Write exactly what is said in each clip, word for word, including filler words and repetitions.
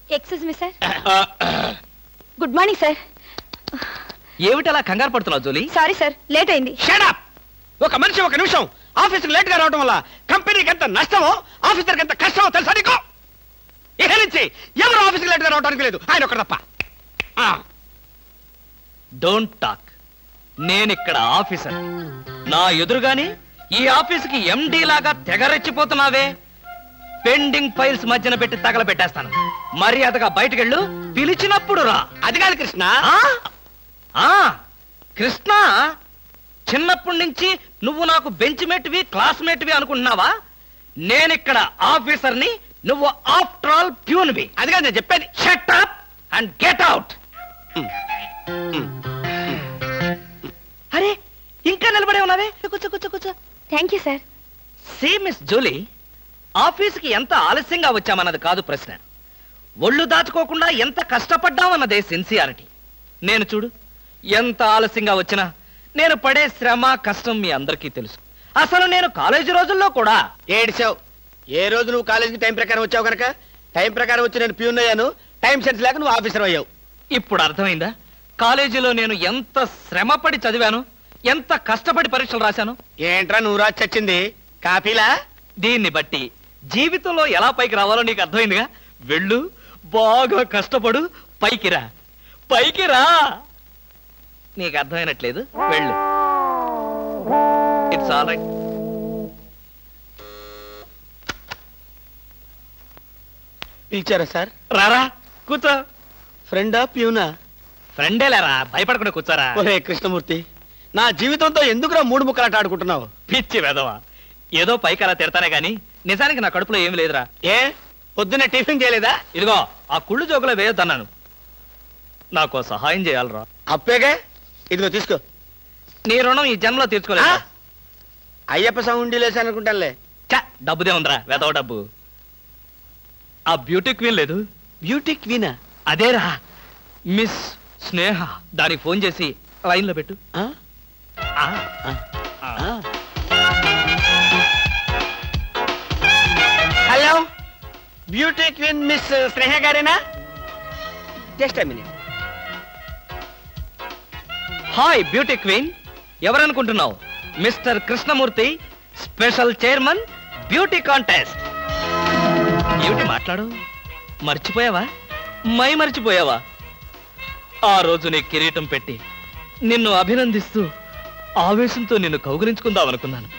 Excuse me sir. Good morning sir. ఏమిటి అలా కంగారు పడుతున్నావు జోలీ? సారీ సార్, లేట్ అయింది. Shut up! ఒక మనిషి ఒక నిమిషం ఆఫీస్కి లేట్ గా రావడం వల్ల కంపెనీకి ఎంత నష్టమో ఆఫీసర్కి ఎంత కష్టమో తెలుసా నీకు? ఇక నుంచి ఎవరు ఆఫీస్కి లేట్ గా రావడానికి లేదు, ఆయన ఒకటి తప్ప. Don't talk. నేనిక్కడ ఆఫీసర్. నా ఎదురుగాని ఈ ఆఫీసుకి ఎండీ లాగా తెగరెచ్చిపోతున్నావే. పెండింగ్ ఫైల్స్ మధ్యన పెట్టి తగల పెట్టేస్తాను. మర్యాదగా బయటకెళ్ళు, పిలిచినప్పుడు రా. అది కాదు కృష్ణ. కృష్ణ, చిన్నప్పటి నుంచి నువ్వు నాకు బెంచ్ మేట్వి క్లాస్మేట్వి అనుకుంటున్నావా? నేనిక్కడ ఆఫీసర్ని, నువ్వు ఆఫ్టర్ ఆల్ ప్యూన్వి. అది కాదు నేను చెప్పేది. Shut up and get out. అరే, ఇంకా నిలబడే ఉన్నావే? కూర్చో కూర్చో కూర్చో. Thank you sir. See miss Julie, ఆఫీస్కి ఎంత ఆలస్యంగా వచ్చామన్నది కాదు ప్రశ్న. ఒళ్ళు దాచుకోకుండా ఎంత కష్టపడ్డామన్నదే సిన్సియారిటీ. నేను చూడు, ఎంత ఆలస్యంగా వచ్చినా నేను పడే శ్రమ కష్టం మీ అందరికీ తెలుసు. అసలు నేను కాలేజీ రోజుల్లో కూడా ఏడిచావు. ఏ రోజు నువ్వు కాలేజీకి టైం ప్రకారం వచ్చావు కనుక టైం ప్రకారం వచ్చి నేను ప్యూన్ అయ్యాను. టైం సెన్స్ లేక నువ్వు ఆఫీసర్ అయ్యావు. ఇప్పుడు అర్థమైందా కాలేజీలో నేను ఎంత శ్రమపడి చదివాను, ఎంత కష్టపడి పరీక్షలు రాశాను? ఏంట్రా నువ్వు రాసి చచ్చింది కాపీలా? దీన్ని బట్టి జీవితంలో ఎలా పైకి రావాలో నీకు అర్థమైందిగా. వెళ్ళు, బాగా కష్టపడు, పైకి రా. పైకి రా. నీకు అర్థమైనట్లేదు, వెళ్ళు. It's all right. పిలిచారా సార్? రారా, కూర్చో. ఫ్రెండా ప్యూనా? ఫ్రెండే లేరా, భయపడకుండా కూర్చోరా. ఒరే కృష్ణమూర్తి, నా జీవితంతో ఎందుకురా మూడు ముక్కలాట ఆడుకుంటున్నావు? పిచ్చి వెదవా, ఏదో పైకి అలా తిడతానే గాని నిజానికి నా కడుపులో ఏమి లేదురా. ఏ పొద్దున్నే టిఫిన్ చేయలేదా? ఇదిగో ఆ కుళ్ళు జోకులో వేయొద్దన్నాను. నాకు సహాయం చేయాలరా. అప్పేగా, ఇదిగో తీసుకో. నీ రుణం ఈ జన్మలో తీర్చుకోలేదు. అయ్యప్ప సౌండి లేసానుకుంటానులే. చ డబ్బుదే ఉందిరా, వెదవ డబ్బు. ఆ బ్యూటీ క్వీన్ లేదు? బ్యూటీ క్వీనా? అదేరా, మిస్ స్నేహ. దానికి ఫోన్ చేసి లైన్లో పెట్టు. Hello, beauty queen miss Sneha గారేనా? Just minute. Hi beauty queen, ఎవరనుకుంటున్నావు? Mister Krishnamurthy, special chairman, beauty contest. ఏమిటి మాట్లాడు? మర్చిపోయావా? మై మర్చిపోయావా? ఆ రోజు నీ కిరీటం పెట్టి నిన్ను అభినందిస్తూ ఆవేశంతో నిన్ను కౌగిలించుకుందాం అనుకున్నాను.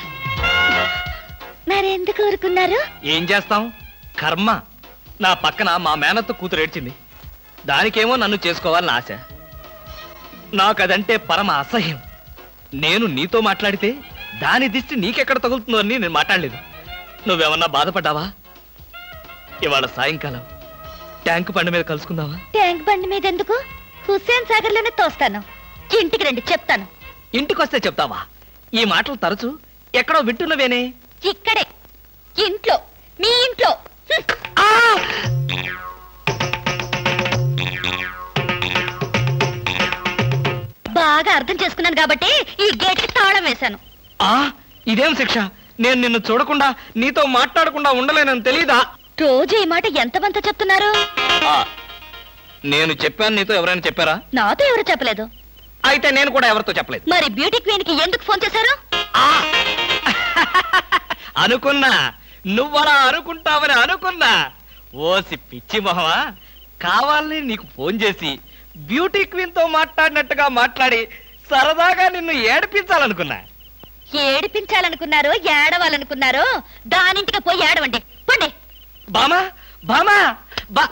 మరెందుకు ఊరుకున్నారు? ఏం చేస్తాం, కర్మ. నా పక్కన మా మేనత్త కూతురు ఏడ్చింది. దానికేమో నన్ను చేసుకోవాలని ఆశ. నాకదంటే పరమ అసహ్యం. నేను నీతో మాట్లాడితే దాని దిష్టి నీకెక్కడ తగులుతుందో అని నేను మాట్లాడలేదు. నువ్వేమన్నా బాధపడ్డావా? ఇవాళ సాయంకాలం ట్యాంక్ బండి మీద కలుసుకుందావా? ట్యాంక్ బండి మీద ఎందుకు? హుస్సేన్ సాగర్ లోనే తోస్తాను. ఇంటికి రండి, చెప్తాను. ఇంటికొస్తే చెప్తావా? ఈ మాటలు తరచు ఎక్కడో వింటున్నవేనే. ఇక్కడే, ఇంట్లో, మీ ఇంట్లో. బాగా అర్థం చేసుకున్నాను కాబట్టి ఈ గేట్ కి తాళం వేశాను. ఆ ఇదేం శిక్ష? నేను నిన్ను చూడకుండా నీతో మాట్లాడకుండా ఉండలేనని తెలీదా? రోజు ఈ మాట ఎంతమంత చెప్తున్నారు? నేను చెప్పాను, నీతో ఎవరైనా చెప్పారా? నాతో ఎవరు చెప్పలేదు. అయితే నేను కూడా ఎవరితో చెప్పలేదు. మరి బ్యూటీ క్వీన్ కి ఎందుకు ఫోన్ చేశారు? అనుకున్నా, నువ్వలా అనుకుంటావని అనుకున్నా. ఓసి పిచ్చి మొహమా, కావాలని నీకు ఫోన్ చేసి బ్యూటీ క్వీన్ తో మాట్లాడినట్టుగా మాట్లాడి సరదాగా నిన్ను ఏడిపించాలనుకున్నా. ఏడిపించాలనుకున్నారో ఏడవాలనుకున్నారో దానింటికి పోయి ఏడవండి, పండి. బామా బామా బా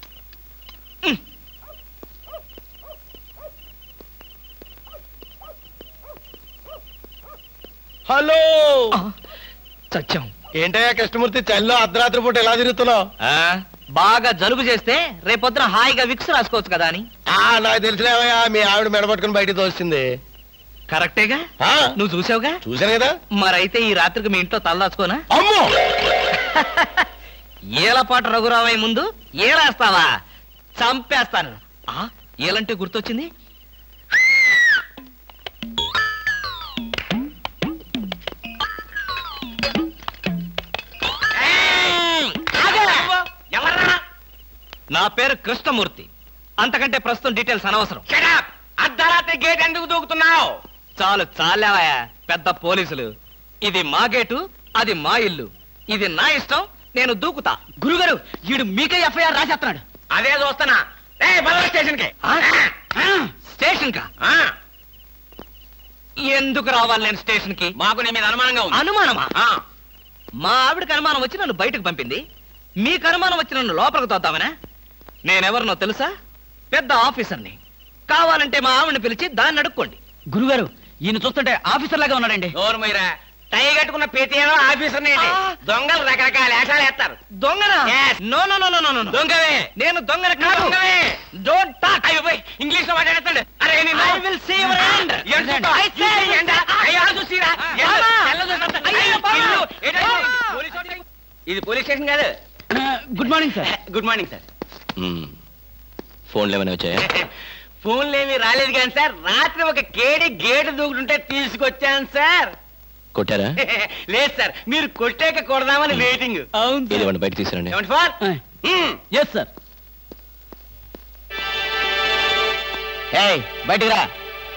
హలో, సత్యం. ఏంటయ్యా కృష్ణమూర్తి, చల్లో అర్ధరాత్రి పూట ఎలా తిరుగుతున్నావు? బాగా జలుబు చేస్తే రేపొద్దున హాయిగా విక్స్ రాసుకోవచ్చు కదా అని. నాకు తెలిసినవయ్యా, మీ ఆవిడ మెడబట్టుకుని బయటకు తోస్తుంది. కరెక్టేగా, నువ్వు చూసావుగా. చూశాను కదా. మరైతే ఈ రాత్రికి మీ ఇంట్లో తలదాచుకోనా? అమ్మో, ఏలపాట రఘురామయ్య ముందు ఏలేస్తావా? చంపేస్తాను. ఏలంటే గుర్తొచ్చింది. నా పేరు కృష్ణమూర్తి. అంతకంటే ప్రస్తుతం డీటెయిల్స్ అనవసరం. అర్ధరాత్రి గేట్ ఎందుకు దూకుతున్నావు? చాలు చాలేవయ్యా పెద్ద పోలీసులు. ఇది మా గేటు, అది మా ఇల్లు. ఇది నా ఇష్టం, నేను దూకుతా. గురుగారు వీడు మీకే ఎఫ్ఐఆర్ రాసేస్తున్నాడు. అదే చూస్తున్నా. స్టేషన్ కి స్టేషన్ కా? ఎందుకు రావాలి నేను స్టేషన్ కి? మాకు నీ మీద అనుమానంగా ఉంది. అనుమానమా? మా ఆవిడకి అనుమానం వచ్చి నన్ను బయటకు పంపింది. మీకు అనుమానం వచ్చి నన్ను లోపలికి తోద్దామనా? నేనెవరినో తెలుసా? పెద్ద ఆఫీసర్ని. కావాలంటే మా ఆవిడని పిలిచి దాన్ని అడుక్కోండి. గురుగారు ఈయన చూస్తుంటే ఆఫీసర్ లాగా ఉన్నాడండి. నోరు మీరా, టై కట్టుకున్న ప్రతిలో ఆఫీసర్ దొంగలు రకరకాల వేషాలు వేస్తారు. దొంగనా? No no no no no దొంగవే. నేను దొంగన కాదు. Don't talk. ఇంగ్లీష్ లో మాట్లాడతాడు. అరే I will see your hand. I say ఇది పోలీస్ స్టేషన్ కాదు. Good morning sir. Good morning sir. ఫోన్లు ఏమైనా వచ్చాయా? ఫోన్లు ఏమి రాలేదు కానీ సార్, రాత్రి ఒక కేడి గేటు దూకుతుంటే తీసుకొచ్చాను సార్. కొట్టారా? లేదు సార్, మీరు కొట్టాక కొడదామని వెయిటింగ్. ఏదేమన్నా బయట తీసుకురండి. Yes sir. బయటికి రా.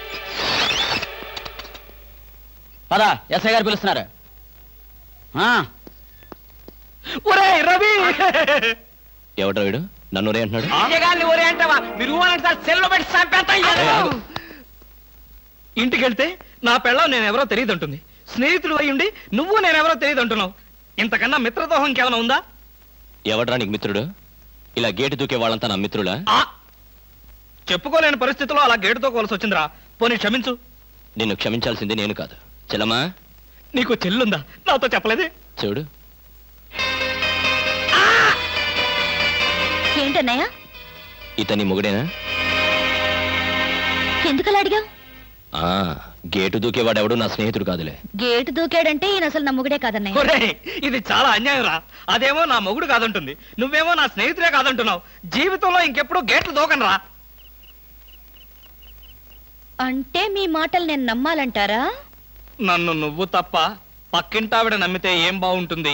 పదా, ఎస్ఐ గారు పిలుస్తున్నారు. రవి ఎవడ్రా వీడు? నన్ను ఒరే అంటున్నాడు. ఒరే అంటావా? మీరు సార్ సెల్లో పెట్టి చంపేస్తాం. ఇంటికి వెళ్తే నా పెళ్ళం నేనెవరో తెలియదు అంటుంది. స్నేహితుడు అయ్యుండి నువ్వు నేనెవరో తెలియదు అంటున్నావు. ఇంతకన్నా మిత్రదోహం ఇంకేమైనా ఉందా? ఎవడ్రా నీకు మిత్రుడు? ఇలా గేటు దూకే వాళ్ళంతా నా మిత్రులా? చెప్పుకోలేని పరిస్థితుల్లో అలా గేటుతో కోల్సి వచ్చిందిరా. పోనీ క్షమించు. నిన్ను క్షమించాల్సింది నేను కాదు. చెల్లమ్మా, నీకు చెల్లుందా? నాతో చెప్పలేదే. చూడు. ఏంటన్నయ్య? ఇతని మొగుడేనా? ఎందుకలా అడిగావు? ఆ గేటు దూకేవాడెవడు నా స్నేహితుడు కాదులే. గేటు దూకాడంటే ఈయన అసలు నా మొగుడే కాదన్నయ్య. ఒరేయ్, ఇది చాలా అన్యాయం రా. అదేమో నా మొగుడు కాదంటుంది, నువ్వేమో నా స్నేహితుడే కాదంటున్నావు. జీవితంలో ఇంకెప్పుడు గేట్లు దూకనరా. అంటే మీ మాటలు నేను నమ్మాలంటారా? నన్ను నువ్వు తప్ప పక్కింటావిడ నమ్మితే ఏం బాగుంటుంది?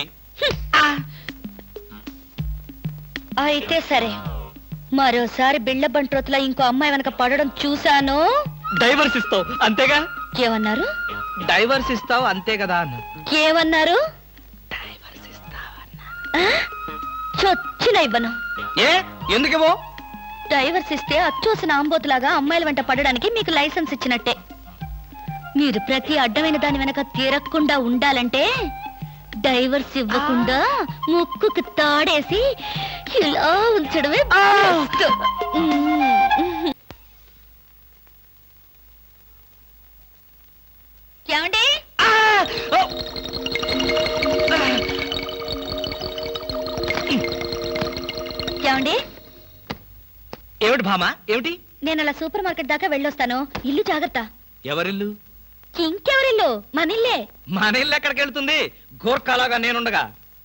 అయితే సరే, మరోసారి బిళ్ళ బంట్రోతులా ఇంకో అమ్మాయి వెనక పడడం చూశాను. డైవర్స్ ఇస్తావు అంతేగా? ఏమన్నారు? డైవర్స్ ఇస్తావు అంతే కదా అన్న. ఏమన్నారు? డైవర్స్ ఇస్తావన్నా. చొచ్చిన ఇవ్వను. ఏ ఎందుకేమో? డైవర్స్ ఇస్తే అచ్చోసిన ఆంబోతులాగా అమ్మాయిల వెంట పడడానికి మీకు లైసెన్స్ ఇచ్చినట్టే. మీరు ప్రతి అడ్డమైన దాని వెనక తీరకుండా ఉండాలంటే డైవర్స్ ఇవ్వకుండా ముక్కుకు తాడేసి ఇలా ఉంచడమే బెస్ట్. ఏమండి? ఏమండి? ఏమిటి భామా? ఏమిటి? నేను అలా సూపర్ మార్కెట్ దాకా వెళ్ళొస్తాను. ఇల్లు జాగ్రత్త. ఎవరిల్లు? ఇంకెవరిల్లు? మనిల్లే. మన ఇల్లు ఎక్కడికి వెళ్తుంది? గోర్ఖాలాగా నేనుండగా.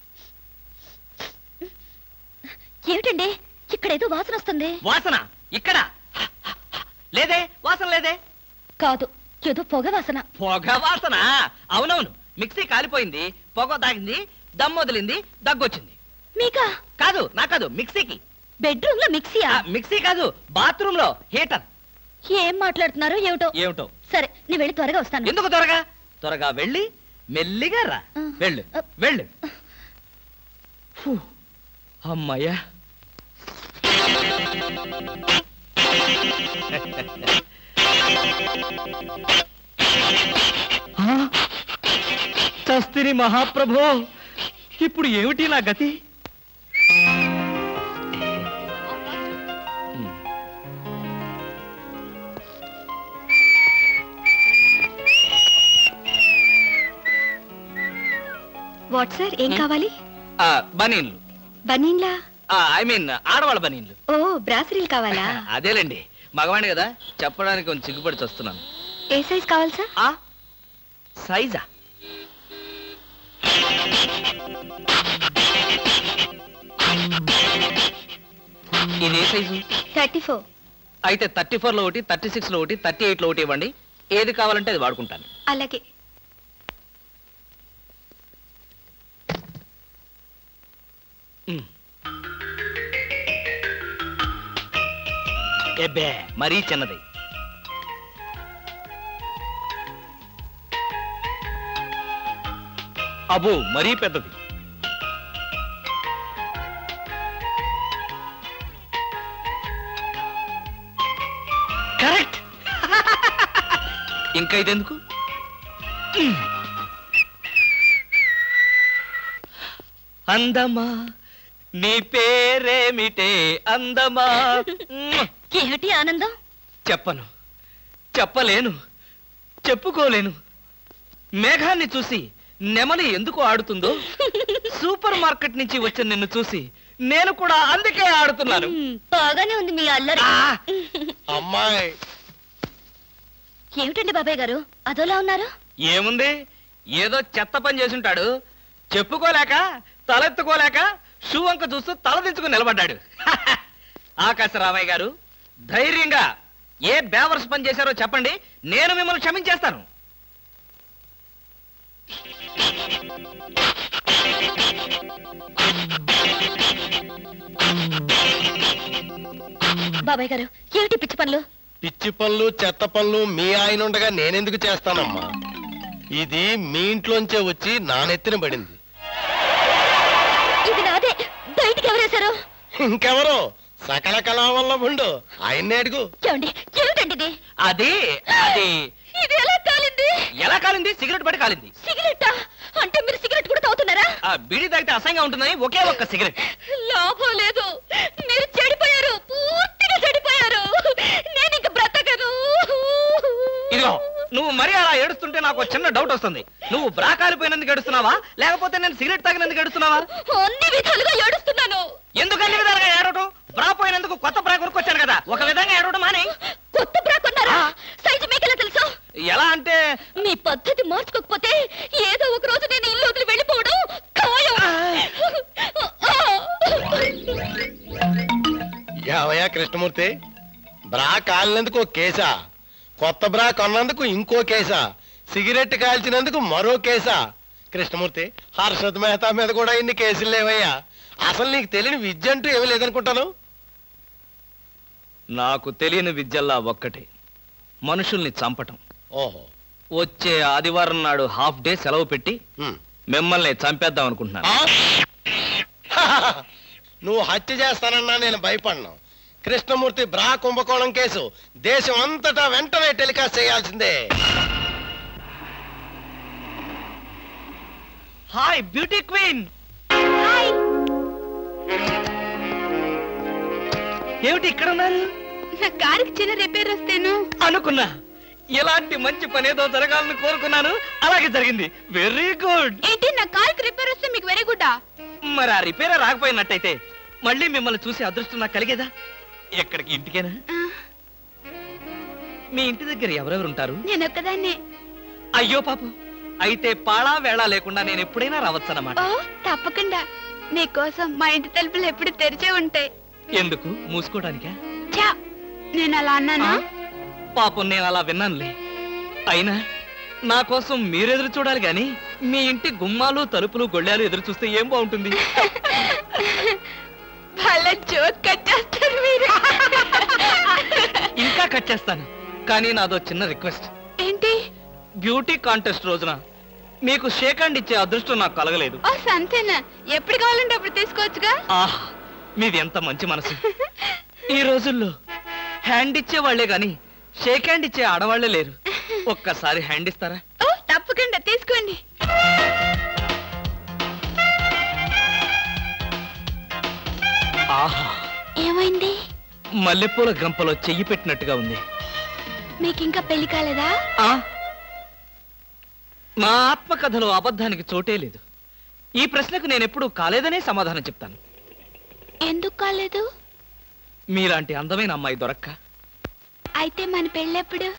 ఏమిటండి ఇక్కడేదో వాసన వస్తుంది? వాసన ఇక్కడ లేదే. వాసన లేదే. కాదు, ఏదో పొగ వాసన. పొగ వాసన? అవునవును, మిక్సీ కాలిపోయింది, పొగ తాగింది, దమ్ వదిలింది, దగ్గొచ్చింది. మీకా? కాదు, నా కాదు, మిక్సీకి. బెడ్రూమ్ లో మిక్సీయా? మిక్సీ కాదు, బాత్రూమ్ లో హీటర్. ఏం మాట్లాడుతున్నారు ఏమిటో? ఏమిటో? సరే, నీ వెళ్ళి త్వరగా వస్తాను. ఎందుకు త్వరగా? త్వరగా వెళ్ళి మెల్లిగా రా. వెళ్ళు వెళ్ళు. అమ్మయ్యా. చస్తిని మహాప్రభో, ఇప్పుడు ఏమిటి నా గతి? వాట్ సార్, ఏం కావాలి? బనీన్లు. బనీన్లా? ఐ మీన్ ఆడవాళ్ళ బనీన్లు. ఓ, బ్రాసరీలు కావాలా? అదేలేండి, మగవాణి కదా, చెప్పడానికి కొంచెం సిగ్గుపడి వస్తున్నాను. ఏ సైజ్ కావాలి సార్? ఆ సైజా? ఇది ఏ సైజు? Thirty four. అయితే థర్టీ ఫోర్ లో ఒకటి, థర్టీ సిక్స్ లో ఒకటి, థర్టీ ఎయిట్ లో ఒకటి ఇవ్వండి. ఏది కావాలంటే అది వాడుకుంటాను. అలాగే. ఎబ్బే మరీ చిన్నది. అబ్బో మరీ పెద్దది. కరెక్ట్. ఇంకా ఇదెందుకు? అందమా నీ పేరేమిటే అందమా. ఏమిటి ఆనందం? చెప్పను, చెప్పలేను, చెప్పుకోలేను. మేఘాన్ని చూసి నెమలి ఎందుకు ఆడుతుందో సూపర్ మార్కెట్ నుంచి వచ్చిన నిన్ను చూసి నేను కూడా అందుకే ఆడుతున్నాను. బాగానే ఉంది మీ అల్లరి. అమ్మాయి ఏమిటండి బాబాయ్ గారు అదోలా ఉన్నారు? ఏముంది, ఏదో చెత్త పని చేసుంటాడు. చెప్పుకోలేక తలెత్తుకోలేక షూ వంక చూస్తూ తలదించుకుని నిలబడ్డాడు. ఆకాశరామయ్య గారు, ధైర్యంగా ఏ బేవర్స్ పని చేశారో చెప్పండి, నేను మిమ్మల్ని క్షమించేస్తాను. బాబాయ్ గారు ఏమిటి పిచ్చి పనులు? పిచ్చి పనులు చెత్త పనులు మీ ఆయన ఉండగా నేనెందుకు చేస్తానమ్మా? ఇది మీ ఇంట్లోంచే వచ్చి నా నెత్తిన పడింది. ఇది నాదే, బయటికి ఎవరేశారు? ఇంకెవరో సకల కళా వల్ల ఉండు ఆయన్నే అడుగు. ఏమండి ఏమిటండి ఇది? అది అది ఇది ఎలా కాలింది? ఎలా కాలింది? సిగరెట్ పడి కాలింది. సిగరెట్టా? అంటే మీరు సిగరెట్ కూడా తాగుతున్నారా? ఆ బీడీ తాగితే అసహ్యంగా ఉంటుందని ఒకే ఒక్క సిగరెట్. లాభం లేదు, మీరు చెడిపోయారు, పూర్తిగా చెడిపోయారు. నేను ఇంక బ్రతకను. ఇదిగో నువ్వు మరీ అలా ఏడుస్తుంటే నాకు చిన్న డౌట్ వస్తుంది. నువ్వు బ్రా కాలిపోయినందుకు ఏడుస్తున్నావా, లేకపోతే నేను సిగరెట్ తాగినందుకు ఏడుస్తున్నావా? అన్ని విధాలుగా ఏడుస్తున్నాను. ఎందుకు అన్ని విధాలుగా ఏడవటం? బ్రా పోయినందుకు కొత్త బ్రా కొనుక్కొచ్చాను కదా, ఒక విధంగా ఏడవడం మానే. కొత్త బ్రా కొన్నారా? సైజు మీకెలా తెలుసు? ఎలా అంటే మీ పద్ధతి మార్చుకోకపోతే ఏదో ఒక రోజు నేను ఇల్లు వదిలి వెళ్ళిపోవడం ఖాయం. యావయ్యా కృష్ణమూర్తి, బ్రా కాలినందుకు ఒక కేసా, కొత్త బ్రా కొన్నందుకు ఇంకో కేసా, సిగరెట్ కాల్చినందుకు మరో కేసా? కృష్ణమూర్తి, హర్షద్ మెహతా మీద కూడా ఇన్ని కేసులు లేవయ్యా. అసలు నీకు తెలియని విద్య అంటూ ఏమీ లేదనుకుంటాను. నాకు తెలియని విద్యల్లా ఒక్కటే, మనుషుల్ని చంపటం. ఓహో, వచ్చే ఆదివారం నాడు హాఫ్ డే సెలవు పెట్టి ఉమ్. మిమ్మల్ని చంపేద్దాం అనుకుంటున్నాను. ఆ? నువ్వు హత్య చేస్తానన్నా నేను భయపడ్ను. కృష్ణమూర్తి బ్రా కుంభకోణం కేసు దేశం అంతటా వెంటనే టెలికాస్ట్ చేయాల్సిందే. Hi beauty queen. ఏమిటి ఇక్కడ ఉన్నారు? నా కారుకి చిన్న రిపేర్ వస్తేను అనుకున్నా, ఎలాంటి మంచి పని ఏదో జరగాలని కోరుకున్నాను, అలాగే జరిగింది. Very good. ఏంటి నా కారుకి రిపేర్ వస్తే మీకు వెరీ గుడ్? మరి ఆ రిపేర్ రాకపోయినట్టయితే మళ్ళీ మిమ్మల్ని చూసి అదృష్టం నాకు కలిగేదా? ఎక్కడికి? ఇంటికేనా? మీ ఇంటి దగ్గర ఎవరెవరు ఉంటారు? నేను ఒక్కదాన్నే. అయ్యో పాపం, అయితే పాళా వేళ లేకుండా నేను ఎప్పుడైనా రావచ్చన్నమాట. ఓ తప్పకుండా, నీకోసం మా ఇంటి తలుపులు ఎప్పుడు తెరిచే ఉంటాయి. ఎందుకు? మూసుకోవడానికా? చా, నేను అలా అన్నానా? పాపం నేను అలా విన్నానులే. అయినా నా కోసం మీరెదురు చూడాలి గాని మీ ఇంటి గుమ్మాలు తలుపులు గొళ్ళాలు ఎదురు చూస్తే ఏం బాగుంటుంది? ఇంకా కట్ చేస్తాను, కానీ నాదో చిన్న రిక్వెస్ట్. ఏంటి? బ్యూటీ కాంటెస్ట్ రోజున మీకు షేక్ హ్యాండ్ ఇచ్చే అదృష్టం నాకు కలగలేదు. ఓ సంతేనా, ఎప్పుడు కావాలంటే అప్పుడు తీసుకోవచ్చుగా. ఆహ్, మీది ఎంత మంచి మనసు. ఈ రోజుల్లో హ్యాండ్ ఇచ్చే వాళ్లే గాని షేక్ హ్యాండ్ ఇచ్చే ఆడవాళ్లే లేరు. ఒక్కసారి హ్యాండ్ ఇస్తారా? ఓ తప్పకుండా తీసుకోండి. ఆహా, ఏమైంది? మల్లెపూల గంపలో చెయ్యి పెట్టినట్టుగా ఉంది. మీకింకా పెళ్లి కాలేదా? ఆ నా ఆత్మకథలో అబద్ధానికి చోటే లేదు. ఈ ప్రశ్నకు నేనెప్పుడు కాలేదనే సమాధానం చెప్తాను. ఎందుకు కాలేదు? మీలాంటి అందమైన అమ్మాయి దొరక్క. అయితే మన పెళ్ళెప్పుడు?